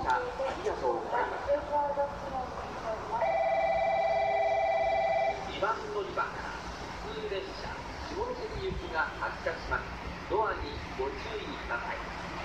車ありがとうございました。2番乗り場から普通列車下関行きが発車します。ドアにご注意ください。